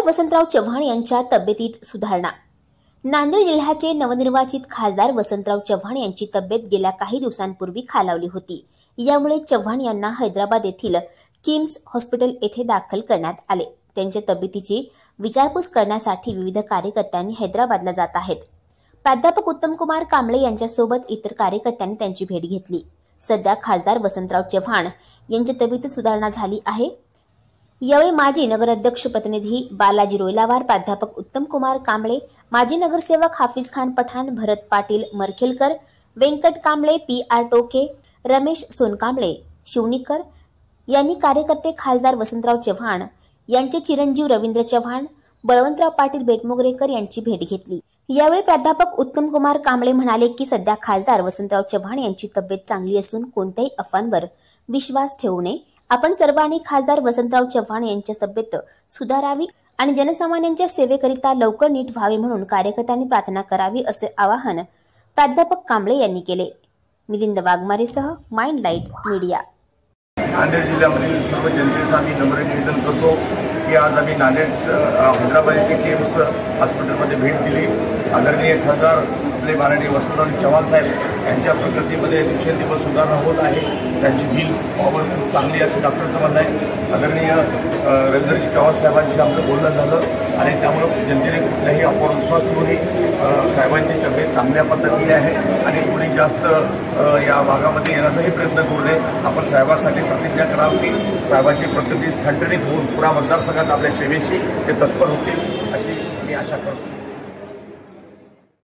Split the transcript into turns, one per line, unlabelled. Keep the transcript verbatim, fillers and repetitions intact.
खासदार वसंतराव चव्हाण यांच्या तब्येतीत सुधारणा। नांदेड जिल्ह्याचे नवनिर्वाचित खासदार वसंतराव चव्हाण यांची तब्येत गेल्या काही दिवसांपूर्वी खालावली होती। यामुळे चव्हाण यांना हैदराबाद येथील किम्स हॉस्पिटल येथे दाखल करण्यात आले। त्यांच्या तब्येतीची विचारपूस करण्यासाठी विविध कार्यकर्त्यांनी हैदराबादला जात आहेत। प्राध्यापक उत्तमकुमार कांबळे यांच्यासोबत इतर कार्यकर्त्यांनी त्यांची भेट घेतली। सध्या खासदार वसंतराव चव्हाण यांच्या तब्येतीत सुधारणा झाली आहे। यावेळी माजी नगराध्यक्ष प्रतिनिधी बालाजी रोयलावार, प्राध्यापक उत्तमकुमार कांबळे, माजी नगरसेवक हाफिज खान पठाण, भरत पाटील मरखेलकर, व्यंकट कांबळे, पी आर टोके, रमेश सोनकांबळे, शिवणीकर यांनी कार्यकर्ते खासदार वसंतराव चव्हाण यांचे चिरंजीव रवींद्र चव्हाण, बळवंतराव पाटील बेटमोगरेकर यांची भेट घेतली। यावेळी प्राध्यापक उत्तमकुमार कांबळे म्हणाले की सध्या खासदार वसंतराव चव्हाण यांची तब्येत चांगली असून कोणत्याही अफवांवर विश्वास ठेवू नये। आपण सर्वांनी खासदार वसंतराव चव्हाण यांची तब्येत सुधारावी आणि जनसामान्यांच्या सेवेकरिता लवकर नीट व्हावे म्हणून कार्यकर्त्यांनी प्रार्थना करावी असे आवाहन प्राध्यापक कांबळे यांनी केले। मिलिंद वाघमारेसह माइंड लाईट मीडिया।
नांदेड जिल्ह्यामधील सर्व जनतेचा मी नम्र निवेदन करतो की आज आम्ही नांदेड हैदराबाद येथे किम्स हॉस्पिटलमध्ये भेट दिली। आदरणीय खासदार आपले माननीय वसंतराव चव्हाण साहेब यांच्या प्रकृतीमध्ये दिवसेंदिवस सुधारणा होत आहे। त्यांची दिल पॉवर खूप चांगली असे डॉक्टरचं म्हणणं आहे। आदरणीय रवींद्रजी चव्हाण साहेबांशी आमचं बोलणं झालं आणि त्यामुळे जनतेने कुठल्याही अफवावर विश्वास ठेवू नये। साहेबांची तब्येत चांगल्या पद्धतीने आहे आणि कोणी जास्त या भागामध्ये येण्याचाही प्रयत्न करू नये। आपण साहेबांसाठी प्रतिज्ञा करावी की साहेबांची प्रकृती ठणठणीत होऊन पुरा मतदारसंघात आपल्या सेवेशी ते तत्पर होतील अशी मी आशा करतो।